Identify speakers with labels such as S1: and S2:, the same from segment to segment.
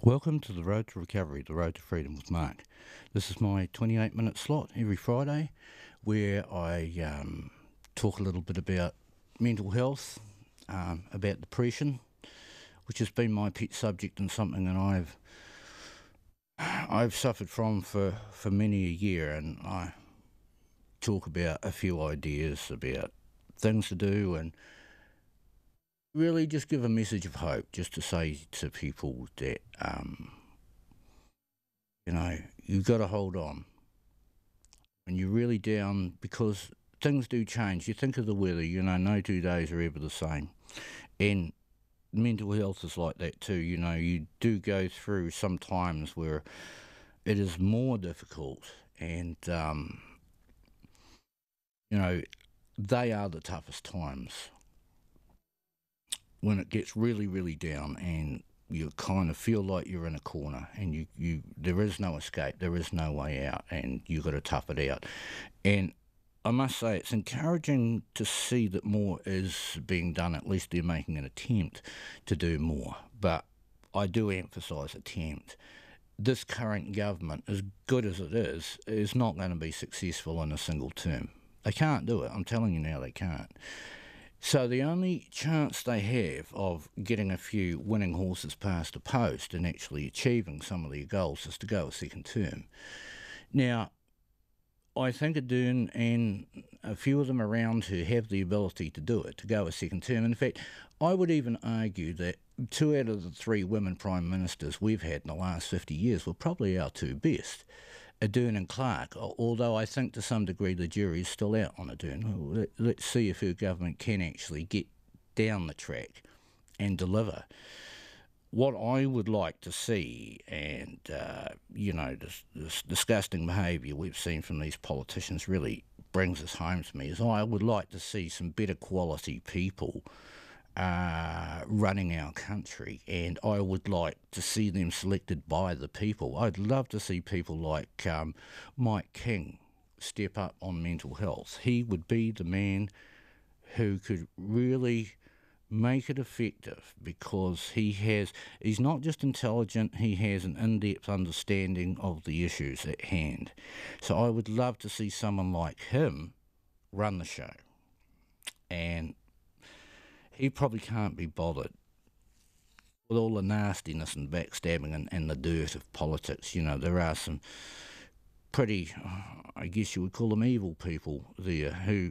S1: Welcome to the Road to Recovery, the Road to Freedom with Mark. This is my 28-minute slot every Friday where I talk a little bit about mental health, about depression, which has been my pet subject and something that I've suffered from for many a year, and I talk about a few ideas about things to do and really just give a message of hope, just to say to people that, you've got to hold on. When you're really down, because things do change. You think of the weather, no 2 days are ever the same. And mental health is like that too. You do go through some times where it is more difficult, and, they are the toughest times. When it gets really, really down and you kind of feel like you're in a corner and there is no escape, there is no way out, and you've got to tough it out. And I must say, it's encouraging to see that more is being done. At least they're making an attempt to do more. But I do emphasise attempt. This current government, as good as it is not going to be successful in a single term. They can't do it. I'm telling you now, they can't. So the only chance they have of getting a few winning horses past the post and actually achieving some of their goals is to go a second term. Now, I think Ardern and a few of them around who have the ability to do it, to go a second term. In fact, I would even argue that 2 out of the 3 women prime ministers we've had in the last 50 years were probably our 2 best. Ardern and Clark, although I think to some degree the jury is still out on Ardern. Let's see if her government can actually get down the track and deliver. What I would like to see, and, this disgusting behaviour we've seen from these politicians really brings us home to me, is I would like to see some better quality people running our country, and I would like to see them selected by the people. I'd love to see people like Mike King step up on mental health. He would be the man who could really make it effective, because he's not just intelligent, he has an in-depth understanding of the issues at hand. So I would love to see someone like him run the show. And he probably can't be bothered with all the nastiness and backstabbing and the dirt of politics. There are some pretty, I guess you would call them evil people there who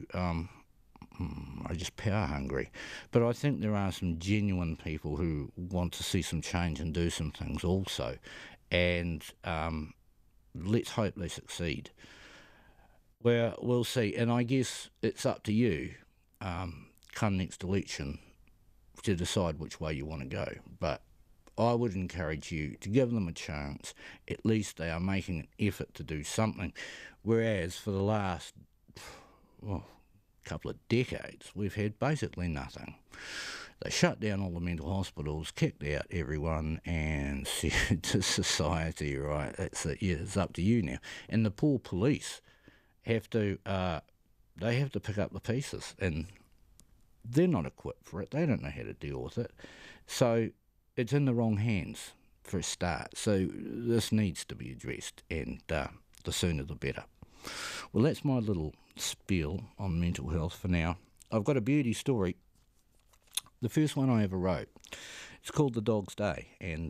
S1: are just power hungry. But I think there are some genuine people who want to see some change and do some things also. And let's hope they succeed. Well, we'll see. And I guess it's up to you come next election to decide which way you want to go. But I would encourage you to give them a chance. At least they are making an effort to do something. Whereas for the last couple of decades, we've had basically nothing. They shut down all the mental hospitals, kicked out everyone, and said to society, right, that's it, yeah, it's up to you now. And the poor police have to pick up the pieces, and they're not equipped for it. They don't know how to deal with it. So it's in the wrong hands for a start. So this needs to be addressed, and the sooner the better. Well, that's my little spiel on mental health for now. I've got a beauty story. The first one I ever wrote. It's called The Dog's Day, and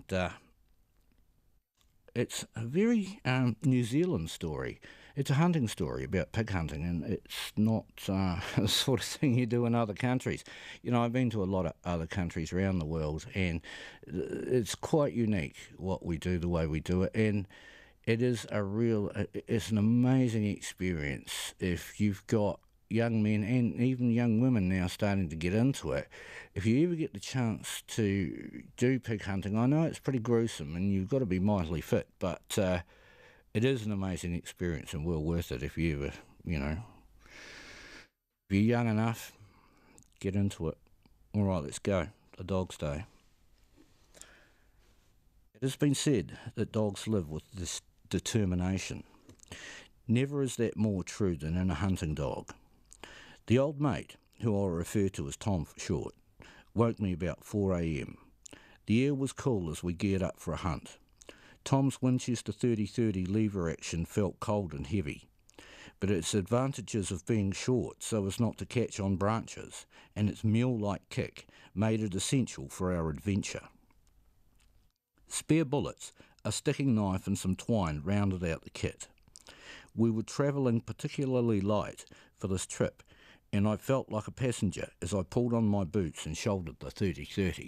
S1: it's a very New Zealand story. It's a hunting story about pig hunting, and it's not the sort of thing you do in other countries. I've been to a lot of other countries around the world, and it's quite unique what we do, the way we do it, and it's an amazing experience if you've got young men and even young women now starting to get into it. If you ever get the chance to do pig hunting, I know it's pretty gruesome and you've got to be mightily fit, but it is an amazing experience and well worth it if you ever, if you're young enough, get into it. All right, let's go. The Dog's Day. It has been said that dogs live with this determination. Never is that more true than in a hunting dog. The old mate, who I'll refer to as Tom for short, woke me about 4 a.m. The air was cool as we geared up for a hunt. Tom's Winchester 30-30 lever action felt cold and heavy, but its advantages of being short so as not to catch on branches and its mule-like kick made it essential for our adventure. Spare bullets, a sticking knife and some twine rounded out the kit. We were travelling particularly light for this trip, and I felt like a passenger as I pulled on my boots and shouldered the 30-30.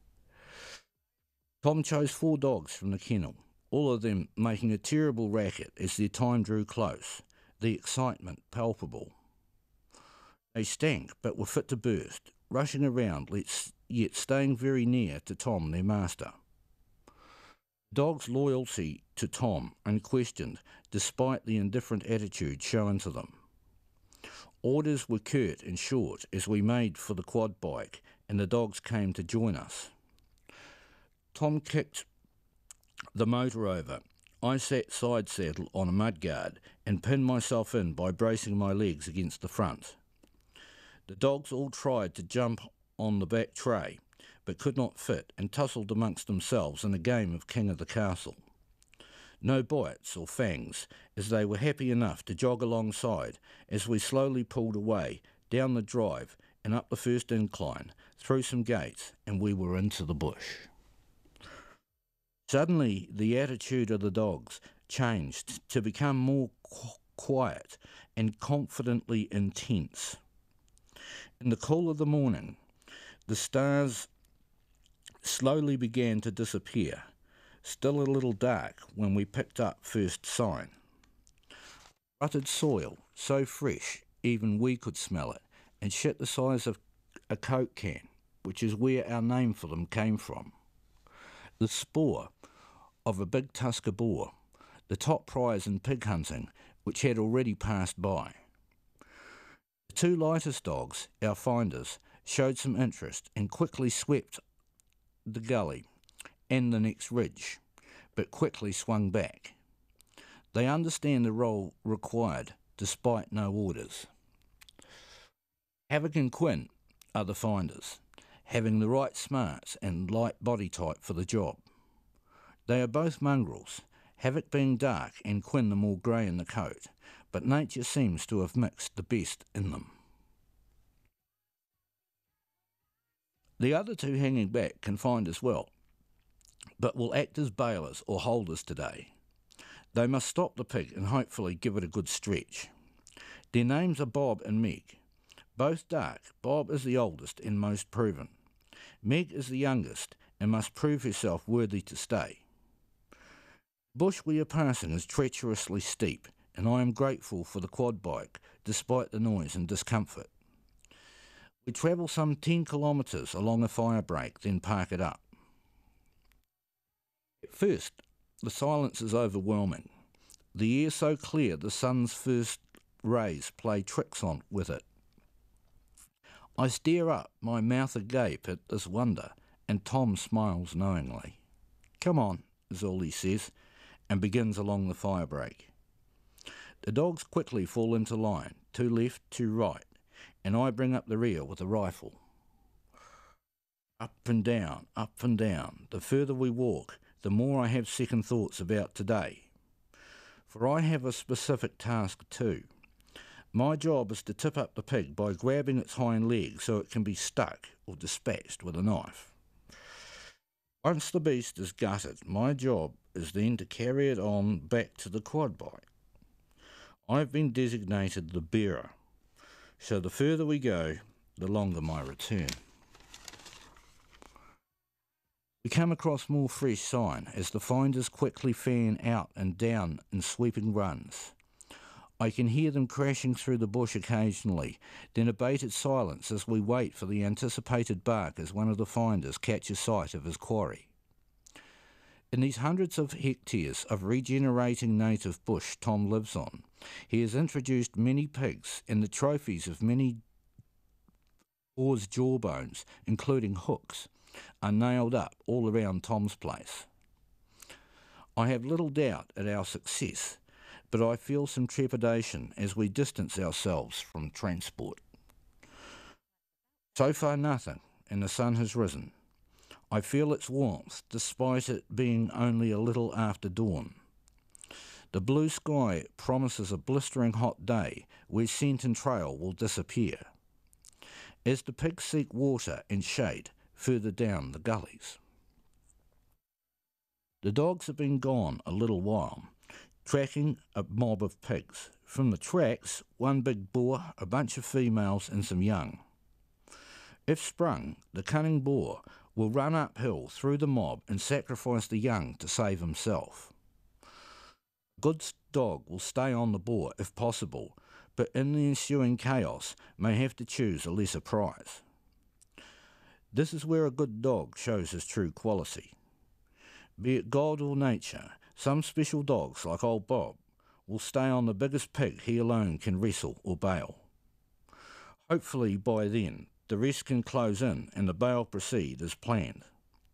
S1: Tom chose 4 dogs from the kennel, all of them making a terrible racket as their time drew close, the excitement palpable. They stank, but were fit to burst, rushing around, yet staying very near to Tom, their master. Dogs' loyalty to Tom unquestioned, despite the indifferent attitude shown to them. Orders were curt and short as we made for the quad bike, and the dogs came to join us. Tom kicked the motor over. I sat side saddle on a mudguard and pinned myself in by bracing my legs against the front. The dogs all tried to jump on the back tray, but could not fit and tussled amongst themselves in a game of King of the Castle. No bites or fangs, as they were happy enough to jog alongside as we slowly pulled away, down the drive and up the first incline, through some gates, and we were into the bush. Suddenly the attitude of the dogs changed to become more quiet and confidently intense. In the cool of the morning, the stars slowly began to disappear, still a little dark when we picked up first sign. Rutted soil, so fresh even we could smell it, and shit the size of a Coke can, which is where our name for them came from. The spoor of a big tusker boar, the top prize in pig hunting, which had already passed by. The 2 lightest dogs, our finders, showed some interest and quickly swept the gully and the next ridge, but quickly swung back. They understand the role required, despite no orders. Havoc and Quinn are the finders, having the right smarts and light body type for the job. They are both mongrels, Havoc being dark and Quinn the more grey in the coat, but nature seems to have mixed the best in them. The other 2 hanging back can find as well, but will act as bailers or holders today. They must stop the pig and hopefully give it a good stretch. Their names are Bob and Meg. Both dark, Bob is the oldest and most proven. Meg is the youngest and must prove herself worthy to stay. The bush we are passing is treacherously steep, and I am grateful for the quad bike, despite the noise and discomfort. We travel some 10 kilometres along a fire break, then park it up. At first, the silence is overwhelming. The air so clear the sun's first rays play tricks on with it. I stare up, my mouth agape at this wonder, and Tom smiles knowingly. "Come on," is all he says, and begins along the fire break. The dogs quickly fall into line, 2 left, 2 right, and I bring up the rear with a rifle. Up and down, up and down. The further we walk, the more I have second thoughts about today. For I have a specific task too. My job is to tip up the pig by grabbing its hind leg so it can be stuck or dispatched with a knife. Once the beast is gutted, my job is then to carry it on back to the quad bike. I've been designated the bearer, so the further we go, the longer my return. We come across more fresh sign as the finders quickly fan out and down in sweeping runs. I can hear them crashing through the bush occasionally, then a bated silence as we wait for the anticipated bark as one of the finders catches sight of his quarry. In these hundreds of hectares of regenerating native bush Tom lives on, he has introduced many pigs and the trophies of many boar's jawbones, including hooks, are nailed up all around Tom's place. I have little doubt at our success, but I feel some trepidation as we distance ourselves from transport. So far nothing, and the sun has risen. I feel its warmth, despite it being only a little after dawn. The blue sky promises a blistering hot day where scent and trail will disappear, as the pigs seek water and shade further down the gullies. The dogs have been gone a little while, tracking a mob of pigs. From the tracks, one big boar, a bunch of females and some young. If sprung, the cunning boar will run uphill through the mob and sacrifice the young to save himself. A good dog will stay on the boar if possible, but in the ensuing chaos may have to choose a lesser prize. This is where a good dog shows his true quality. Be it God or nature, some special dogs, like old Bob, will stay on the biggest pig he alone can wrestle or bail. Hopefully by then, the rest can close in and the bail proceed as planned.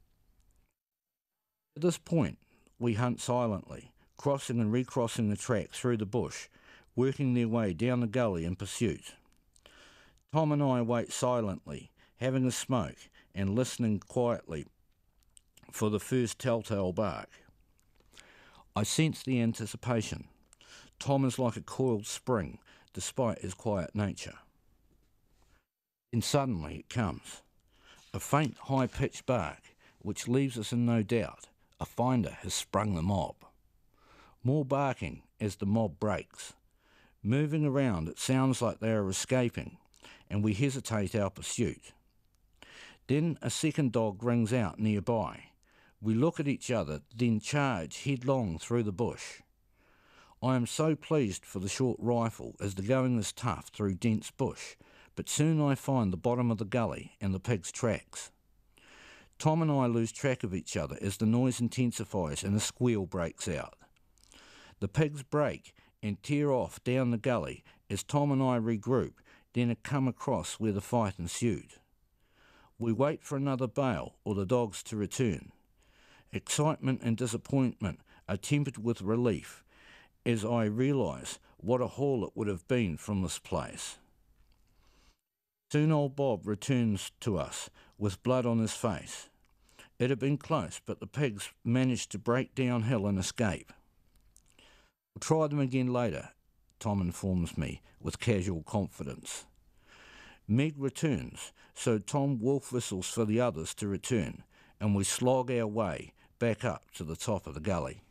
S1: At this point, we hunt silently, crossing and recrossing the track through the bush, working their way down the gully in pursuit. Tom and I wait silently, having a smoke and listening quietly for the first telltale bark. I sense the anticipation. Tom is like a coiled spring, despite his quiet nature. Then suddenly it comes. A faint, high-pitched bark, which leaves us in no doubt. A finder has sprung the mob. More barking as the mob breaks. Moving around, it sounds like they are escaping, and we hesitate our pursuit. Then a second dog rings out nearby. We look at each other, then charge headlong through the bush. I am so pleased for the short rifle, as the going is tough through dense bush, but soon I find the bottom of the gully and the pig's tracks. Tom and I lose track of each other as the noise intensifies and a squeal breaks out. The pigs break and tear off down the gully as Tom and I regroup, then come across where the fight ensued. We wait for another bail or the dogs to return. Excitement and disappointment are tempered with relief as I realise what a haul it would have been from this place. Soon old Bob returns to us with blood on his face. It had been close, but the pigs managed to break downhill and escape. We'll try them again later, Tom informs me with casual confidence. Meg returns, so Tom wolf whistles for the others to return, and we slog our way back up to the top of the gully.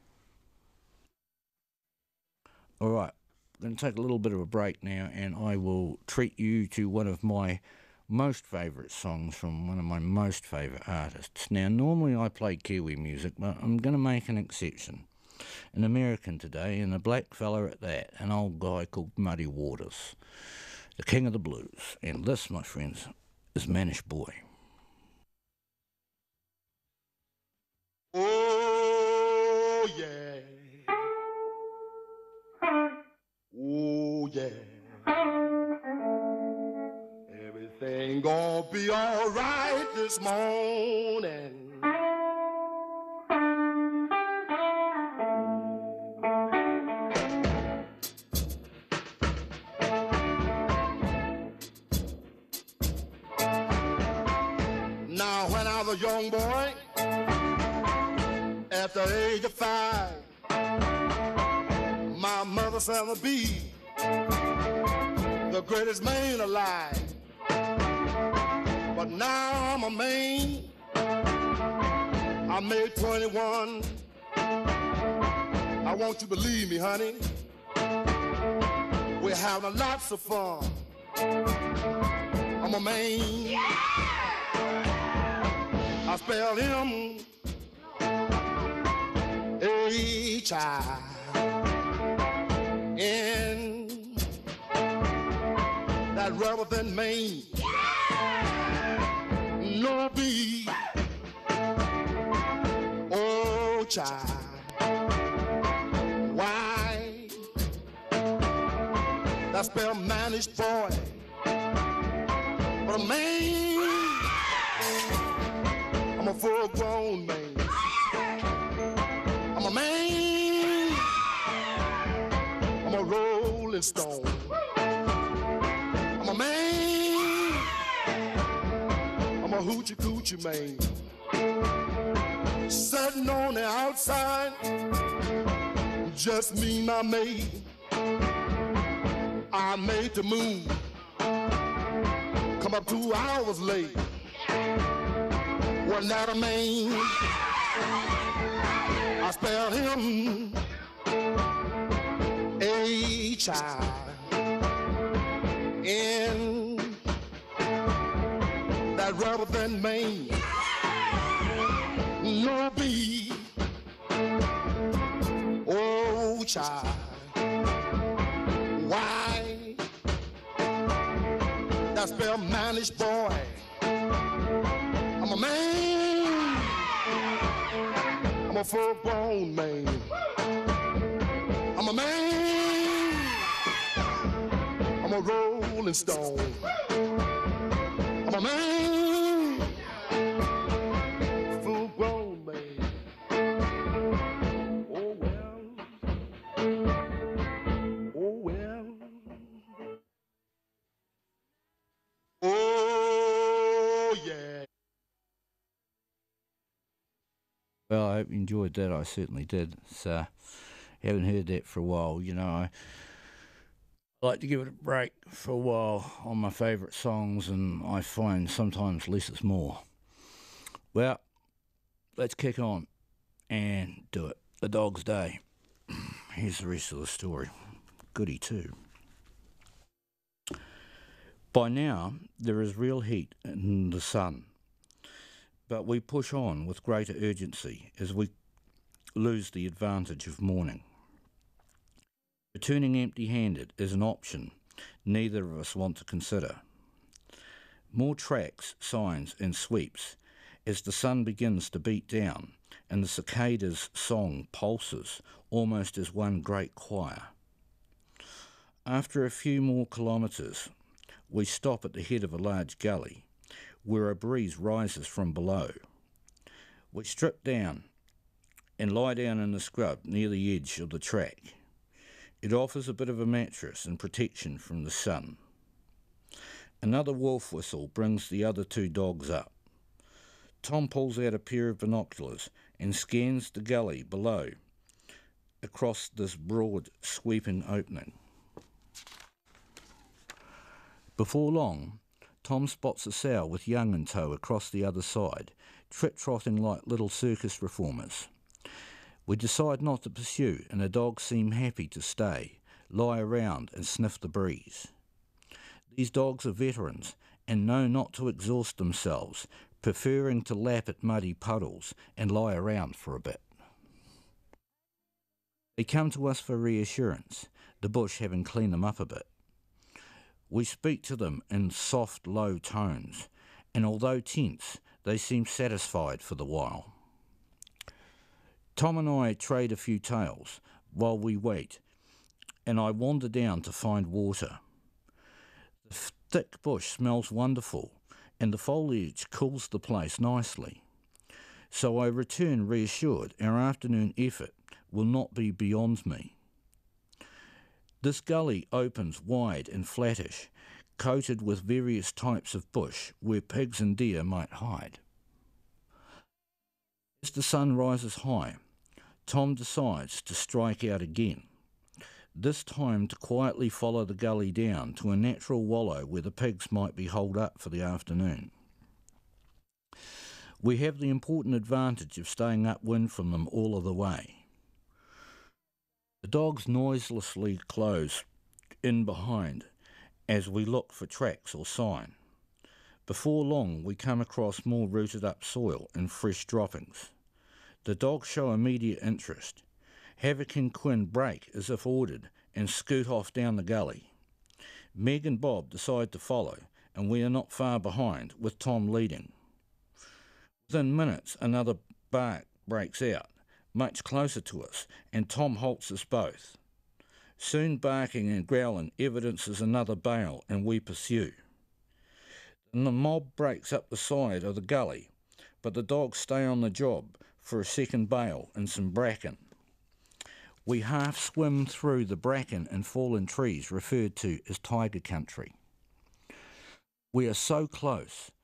S1: All right, I'm going to take a little bit of a break now, and I will treat you to one of my most favourite songs from one of my most favourite artists. Now, normally I play Kiwi music, but I'm going to make an exception. An American today, and a black fella at that, an old guy called Muddy Waters, the king of the blues. And this, my friends, is Manish Boy.
S2: Oh, yeah. Oh, yeah. Everything gonna be all right this morning. Now, when I was a young boy, at the age of 5, my mother said to be the greatest man alive. But now I'm a man, I made 21. I want you to believe me, honey, we're having lots of fun. I'm a man. Yeah! I spell him H-I-N, that rather than Maine. No B, oh child, why? That spell managed boy, but a man, I'm a full-grown man. I'm a man, I'm a rolling stone. I'm a man, I'm a a hoochie coochie man. Sitting on the outside, just me and my maid. I made the move, come up 2 hours late. Wasn't that a man? I spelled him H-I-N, that rubber band man. No B, oh child, why? That spell manish boy. I'm a man, I'm a full-grown man. I'm a man, I'm a rolling stone. I'm a man, full-grown man. Oh well, oh well, oh yeah.
S1: Well, I hope you enjoyed that. I certainly did. So, haven't heard that for a while. You know, I like to give it a break for a while on my favourite songs, and I find sometimes less is more. Well, let's kick on and do it. A Dog's Day. Here's the rest of the story. Goody too. By now, there is real heat in the sun, but we push on with greater urgency as we lose the advantage of morning. Returning empty-handed is an option neither of us want to consider. More tracks, signs and sweeps as the sun begins to beat down and the cicada's song pulses almost as one great choir. After a few more kilometres, we stop at the head of a large gully where a breeze rises from below. We strip down and lie down in the scrub near the edge of the track. It offers a bit of a mattress and protection from the sun. Another wolf whistle brings the other two dogs up. Tom pulls out a pair of binoculars and scans the gully below across this broad, sweeping opening. Before long, Tom spots a sow with young in tow across the other side, trot-trotting like little circus reformers. We decide not to pursue, and the dogs seem happy to stay, lie around and sniff the breeze. These dogs are veterans and know not to exhaust themselves, preferring to lap at muddy puddles and lie around for a bit. They come to us for reassurance, the bush having cleaned them up a bit. We speak to them in soft, low tones, and although tense, they seem satisfied for the while. Tom and I trade a few tales while we wait, and I wander down to find water. The thick bush smells wonderful, and the foliage cools the place nicely. So I return reassured our afternoon effort will not be beyond me. This gully opens wide and flattish, coated with various types of bush where pigs and deer might hide. As the sun rises high, Tom decides to strike out again, this time to quietly follow the gully down to a natural wallow where the pigs might be holed up for the afternoon. We have the important advantage of staying upwind from them all of the way. The dogs noiselessly close in behind as we look for tracks or sign. Before long, we come across more rooted up soil and fresh droppings. The dogs show immediate interest. Havoc and Quinn break as if ordered and scoot off down the gully. Meg and Bob decide to follow, and we are not far behind, with Tom leading. Within minutes, another bark breaks out, much closer to us, and Tom halts us both. Soon barking and growling evidences another bale, and we pursue. And the mob breaks up the side of the gully, but the dogs stay on the job for a second bale and some bracken. We half swim through the bracken and fallen trees referred to as tiger country. We are so close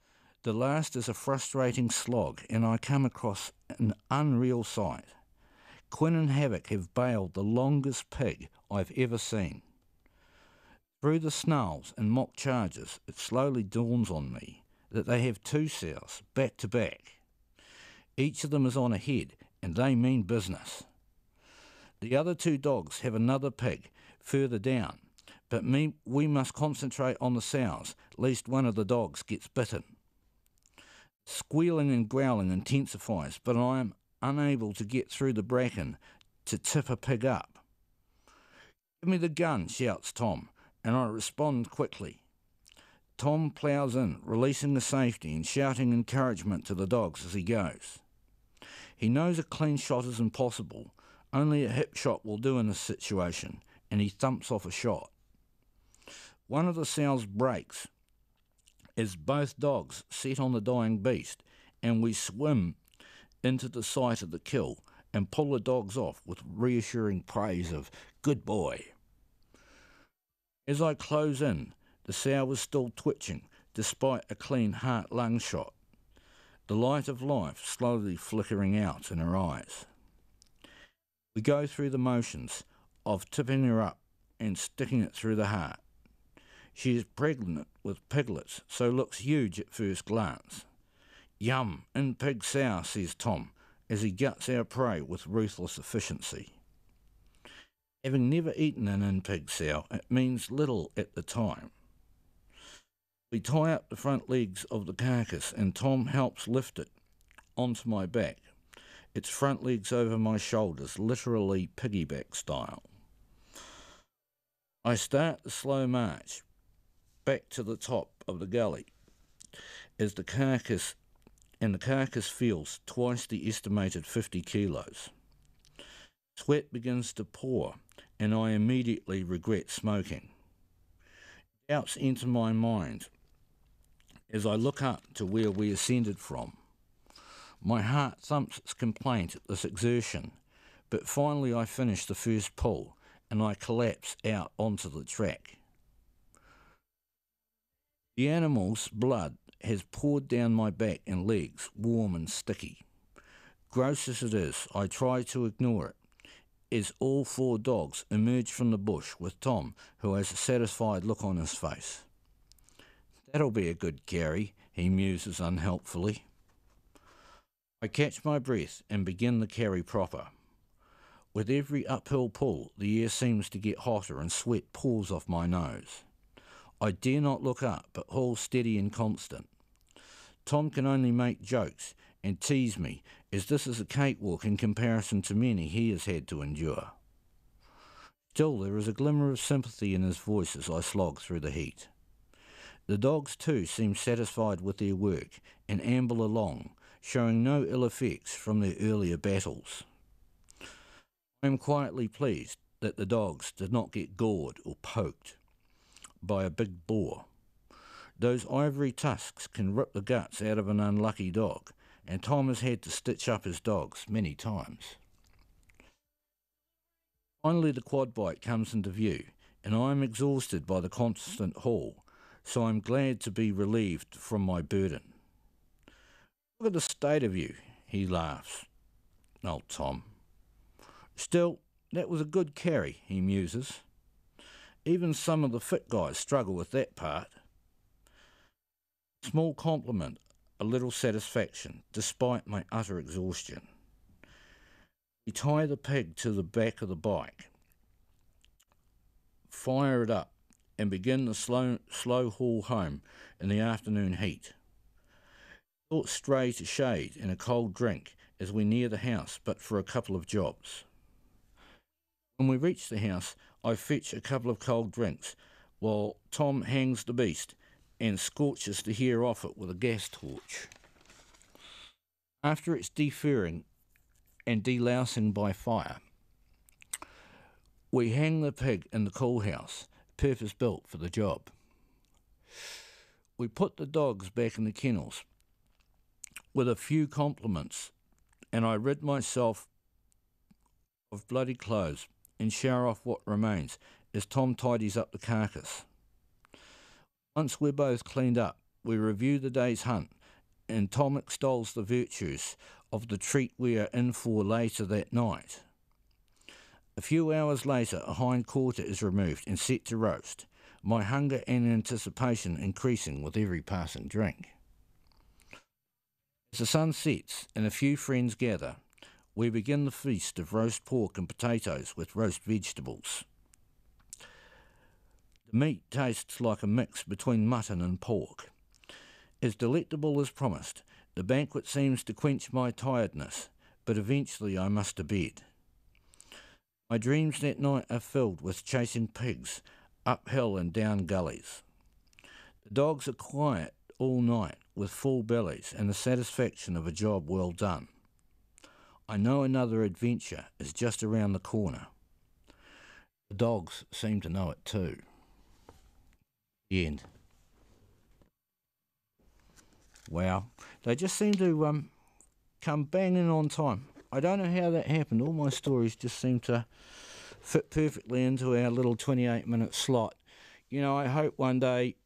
S1: The last is a frustrating slog, and I come across an unreal sight. Quinn and Havoc have bailed the longest pig I've ever seen. Through the snarls and mock charges, it slowly dawns on me that they have two sows, back to back. Each of them is on ahead, and they mean business. The other two dogs have another pig further down, but we must concentrate on the sows, lest one of the dogs gets bitten. Squealing and growling intensifies, but I am unable to get through the bracken to tip a pig up. "Give me the gun," shouts Tom, and I respond quickly. Tom ploughs in, releasing the safety and shouting encouragement to the dogs as he goes. He knows a clean shot is impossible. Only a hip shot will do in this situation, and he thumps off a shot. One of the sows breaks as both dogs set on the dying beast, and we swim into the site of the kill and pull the dogs off with reassuring praise of "good boy." As I close in, the sow is still twitching despite a clean heart-lung shot, the light of life slowly flickering out in her eyes. We go through the motions of tipping her up and sticking it through the heart. She is pregnant with piglets, so looks huge at first glance. "Yum, in pig sow," says Tom, as he guts our prey with ruthless efficiency. Having never eaten an in-pig sow, it means little at the time. We tie up the front legs of the carcass, and Tom helps lift it onto my back, its front legs over my shoulders, literally piggyback style. I start the slow march back to the top of the gully as the carcass feels twice the estimated 50 kilos. Sweat begins to pour, and I immediately regret smoking. Doubts enter my mind as I look up to where we ascended from. My heart thumps its complaint at this exertion, but finally I finish the first pull, and I collapse out onto the track. The animal's blood has poured down my back and legs, warm and sticky. Gross as it is, I try to ignore it, as all four dogs emerge from the bush with Tom, who has a satisfied look on his face. "That'll be a good carry," he muses unhelpfully. I catch my breath and begin the carry proper. With every uphill pull, the air seems to get hotter and sweat pours off my nose. I dare not look up, but hold steady and constant. Tom can only make jokes and tease me, as this is a cakewalk in comparison to many he has had to endure. Still, there is a glimmer of sympathy in his voice as I slog through the heat. The dogs, too, seem satisfied with their work and amble along, showing no ill effects from their earlier battles. I am quietly pleased that the dogs did not get gored or poked by a big boar. Those ivory tusks can rip the guts out of an unlucky dog, and Tom has had to stitch up his dogs many times. Finally, the quad bike comes into view, and I am exhausted by the constant haul, so I'm glad to be relieved from my burden. "Look at the state of you," he laughs. "Oh, Tom." "Still, that was a good carry," he muses. "Even some of the fit guys struggle with that part." Small compliment, a little satisfaction, despite my utter exhaustion. We tie the pig to the back of the bike, fire it up, and begin the slow haul home in the afternoon heat. Thoughts stray to shade and a cold drink as we near the house, but for a couple of jobs. When we reach the house, I fetch a couple of cold drinks, while Tom hangs the beast and scorches the hair off it with a gas torch. After its defurring and delousing by fire, we hang the pig in the cool house, purpose-built for the job. We put the dogs back in the kennels with a few compliments, and I rid myself of bloody clothes and shower off what remains as Tom tidies up the carcass. Once we're both cleaned up, we review the day's hunt and Tom extols the virtues of the treat we are in for later that night. A few hours later, a hind quarter is removed and set to roast, my hunger and anticipation increasing with every passing drink. As the sun sets and a few friends gather, we begin the feast of roast pork and potatoes with roast vegetables. The meat tastes like a mix between mutton and pork. As delectable as promised, the banquet seems to quench my tiredness, but eventually I must to bed. My dreams that night are filled with chasing pigs up hill and down gullies. The dogs are quiet all night with full bellies and the satisfaction of a job well done. I know another adventure is just around the corner. The dogs seem to know it too. The end. Wow, they just seem to come banging on time. I don't know how that happened. All my stories just seem to fit perfectly into our little 28-minute slot. You know, I hope one day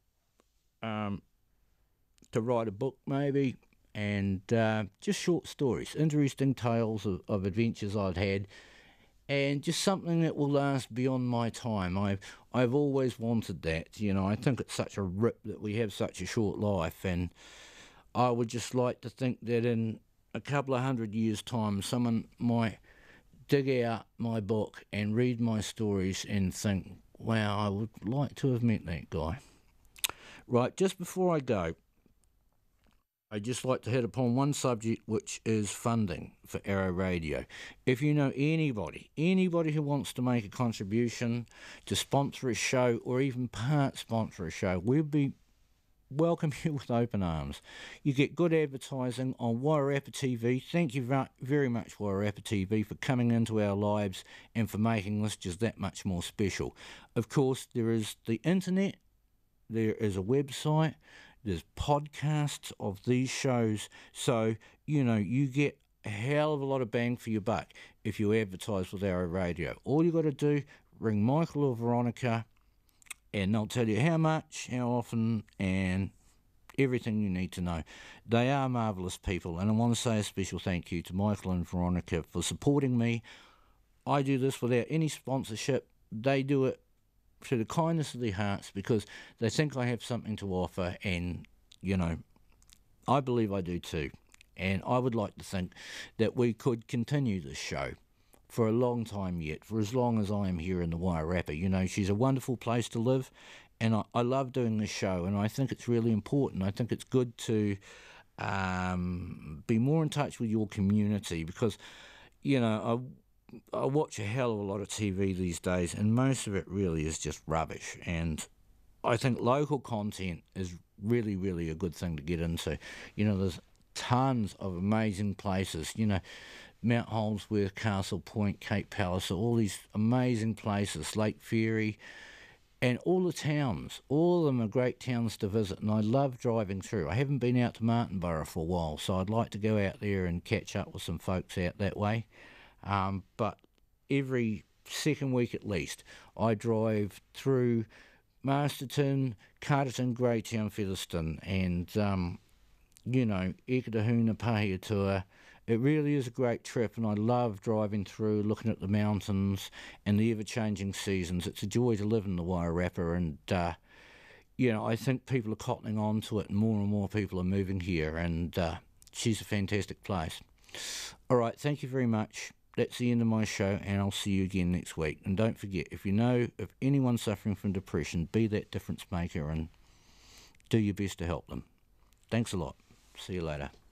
S1: to write a book maybe, and just short stories, interesting tales of adventures I've had, and just something that will last beyond my time. I've always wanted that. You know, I think it's such a rip that we have such a short life, and I would just like to think that in a couple of 100 years' time, someone might dig out my book and read my stories and think, wow, I would like to have met that guy. Right, just before I go, I'd just like to hit upon one subject, which is funding for Arrow Radio. If you know anybody who wants to make a contribution to sponsor a show or even part sponsor a show, we'd be welcome you with open arms. You get good advertising on Wairarapa TV. Thank you very much, Wairarapa TV, for coming into our lives and for making this just that much more special. Of course, there is the internet, there is a website, there's podcasts of these shows, so, you know, you get a hell of a lot of bang for your buck if you advertise with Arrow Radio. All you got to do, ring Michael or Veronica, and they'll tell you how much, how often, and everything you need to know. They are marvellous people, and I want to say a special thank you to Michael and Veronica for supporting me. I do this without any sponsorship. They do it through the kindness of their hearts because they think I have something to offer, and, you know, I believe I do too. And I would like to think that we could continue this show for a long time yet, for as long as I am here in the Wairarapa. You know, she's a wonderful place to live, and I love doing this show, and I think it's really important. I think it's good to be more in touch with your community because, you know, I watch a hell of a lot of TV these days, and most of it really is just rubbish. And I think local content is really, really a good thing to get into. You know, there's tons of amazing places, you know, Mount Holmesworth, Castle Point, Cape Palliser, all these amazing places, Lake Ferry, and all the towns. All of them are great towns to visit, and I love driving through. I haven't been out to Martinborough for a while, so I'd like to go out there and catch up with some folks out that way. But every second week at least, I drive through Masterton, Carterton, Greytown, Featherston, and, you know, Ekatahuna, Pahiatua. It really is a great trip, and I love driving through, looking at the mountains and the ever-changing seasons. It's a joy to live in the Wairarapa, and, you know, I think people are cottoning on to it, and more people are moving here, and she's a fantastic place. All right, thank you very much. That's the end of my show, and I'll see you again next week. And don't forget, if you know of anyone suffering from depression, be that difference maker and do your best to help them. Thanks a lot. See you later.